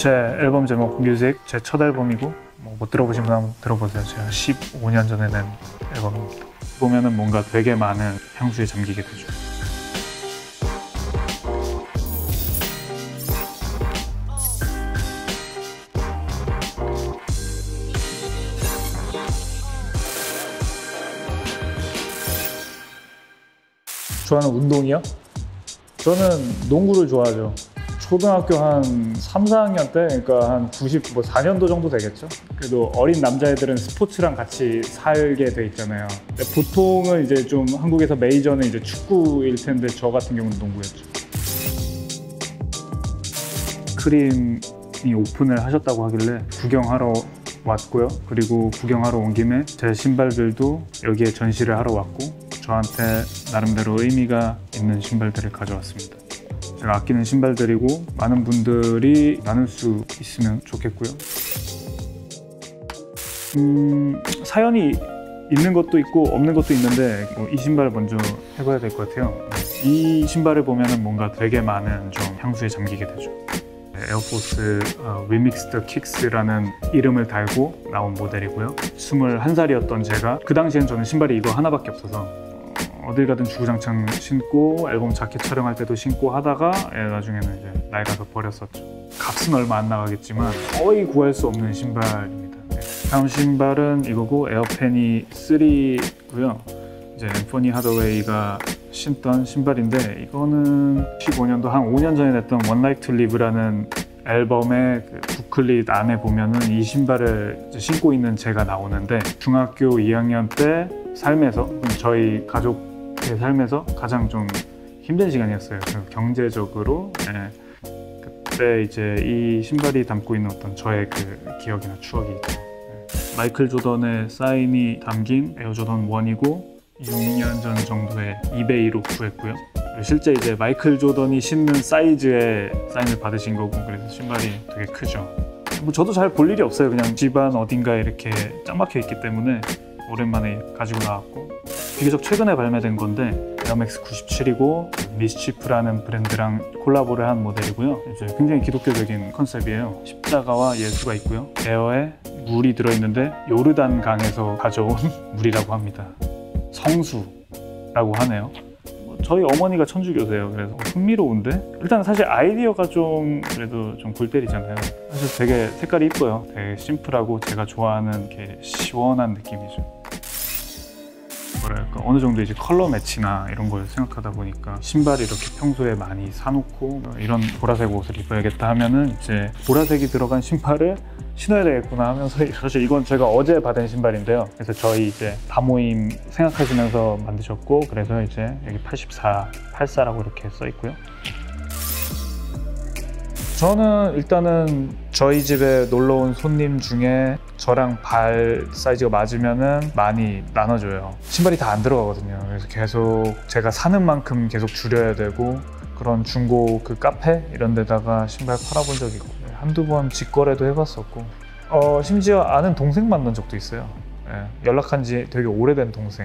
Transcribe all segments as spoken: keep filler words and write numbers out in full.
제 앨범 제목 뮤직, 제 첫 앨범이고 뭐 못 들어보신 분 한번 들어보세요. 제가 십오 년 전에 낸 앨범입니다. 보면은 뭔가 되게 많은 향수에 잠기게 되죠. 좋아하는 운동이요? 저는 농구를 좋아하죠. 초등학교 한 삼, 사 학년 때, 그러니까 한 구십사 년도 정도 되겠죠? 그래도 어린 남자애들은 스포츠랑 같이 살게 돼 있잖아요. 근데 보통은 이제 좀 한국에서 메이저는 이제 축구일 텐데 저 같은 경우는 농구였죠. 크림이 오픈을 하셨다고 하길래 구경하러 왔고요. 그리고 구경하러 온 김에 제 신발들도 여기에 전시를 하러 왔고 저한테 나름대로 의미가 있는 신발들을 가져왔습니다. 제가 아끼는 신발들이고 많은 분들이 나눌 수 있으면 좋겠고요. 음, 사연이 있는 것도 있고 없는 것도 있는데 뭐 이 신발 먼저 해봐야 될 것 같아요. 이 신발을 보면 뭔가 되게 많은 좀 향수에 잠기게 되죠. 에어포스 어, Remix the Kicks라는 이름을 달고 나온 모델이고요. 스물한 살이었던 제가 그 당시엔 저는 신발이 이거 하나밖에 없어서 어딜 가든 주구장창 신고 앨범 자켓 촬영할 때도 신고 하다가 예, 나중에는 이제 나이가서 버렸었죠. 값은 얼마 안 나가겠지만 거의 구할 수 없는 신발입니다. 네. 다음 신발은 이거고 에어펜이 쓰리고요. 이제 앰퍼니 하더웨이가 신던 신발인데 이거는 십오 년도 한 오 년 전에 냈던 One Life to Live라는 앨범의 그 부클릿 안에 보면은 이 신발을 신고 있는 제가 나오는데 중학교 이 학년 때 삶에서 저희 가족의 삶에서 가장 좀 힘든 시간이었어요. 경제적으로. 네. 그때 이제 이 신발이 담고 있는 어떤 저의 그 기억이나 추억이 있죠. 네. 마이클 조던의 사인이 담긴 에어조던 원이고 육 년 전 정도에 이베이로 구했고요. 실제 이제 마이클 조던이 신는 사이즈의 사인을 받으신 거고 그래서 신발이 되게 크죠. 뭐 저도 잘 볼 일이 없어요. 그냥 집안 어딘가에 이렇게 짱 막혀 있기 때문에 오랜만에 가지고 나왔고 비교적 최근에 발매된 건데 에어맥스 구십칠이고 미스치프라는 브랜드랑 콜라보를 한 모델이고요. 이제 굉장히 기독교적인 컨셉이에요. 십자가와 예수가 있고요. 에어에 물이 들어있는데 요르단 강에서 가져온 물이라고 합니다. 성수라고 하네요. 저희 어머니가 천주교세요. 그래서 흥미로운데 일단 사실 아이디어가 좀 그래도 좀 골 때리잖아요. 사실 되게 색깔이 이뻐요. 되게 심플하고 제가 좋아하는 이렇게 시원한 느낌이죠. 뭐랄까 어느 정도 이제 컬러 매치나 이런 걸 생각하다 보니까 신발을 이렇게 평소에 많이 사놓고 이런 보라색 옷을 입어야겠다 하면은 이제 보라색이 들어간 신발을 신어야 되겠구나 하면서 사실 이건 제가 어제 받은 신발인데요. 그래서 저희 이제 다모임 생각하시면서 만드셨고 그래서 이제 여기 팔십사, 팔십사라고 이렇게 써 있고요. 저는 일단은 저희 집에 놀러 온 손님 중에 저랑 발 사이즈가 맞으면은 많이 나눠줘요. 신발이 다 안 들어가거든요. 그래서 계속 제가 사는 만큼 계속 줄여야 되고 그런 중고 그 카페 이런 데다가 신발 팔아본 적이 있고 한두 번 직거래도 해봤었고 어, 심지어 아는 동생 만난 적도 있어요. 예, 연락한 지 되게 오래된 동생.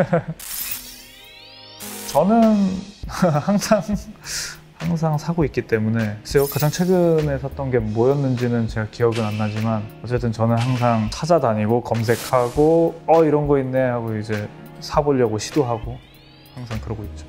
저는 항상 항상 사고 있기 때문에 글쎄요, 가장 최근에 샀던 게 뭐였는지는 제가 기억은 안 나지만 어쨌든 저는 항상 찾아다니고 검색하고 어 이런 거 있네 하고 이제 사보려고 시도하고 항상 그러고 있죠.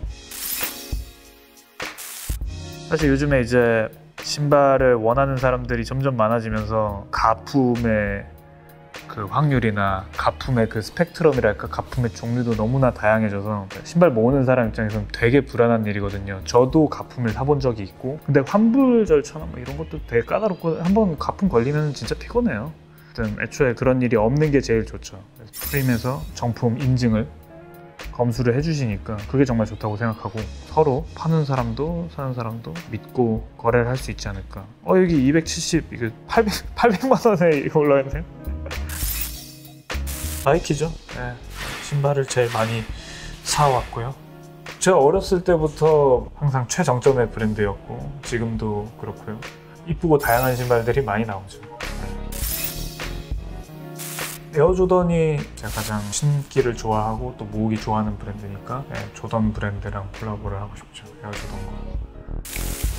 사실 요즘에 이제 신발을 원하는 사람들이 점점 많아지면서 가품의 그 확률이나 가품의 그 스펙트럼이랄까 가품의 종류도 너무나 다양해져서 신발 모으는 사람 입장에서는 되게 불안한 일이거든요. 저도 가품을 사본 적이 있고 근데 환불절차나 뭐 이런 것도 되게 까다롭고 한번 가품 걸리면 진짜 피곤해요. 하여튼 애초에 그런 일이 없는 게 제일 좋죠. 그래서 프림에서 정품 인증을 검수를 해주시니까 그게 정말 좋다고 생각하고 서로 파는 사람도 사는 사람도 믿고 거래를 할 수 있지 않을까. 어 여기 이백칠십 이거 팔백, 팔백만 원에 이거 올라있네요. 나이키죠. 네, 신발을 제일 많이 사왔고요. 제가 어렸을 때부터 항상 최정점의 브랜드였고 지금도 그렇고요. 이쁘고 다양한 신발들이 많이 나오죠. 에어조던이 제가 가장 신기를 좋아하고 또 모으기 좋아하는 브랜드니까 네, 조던 브랜드랑 콜라보를 하고 싶죠. 에어조던과.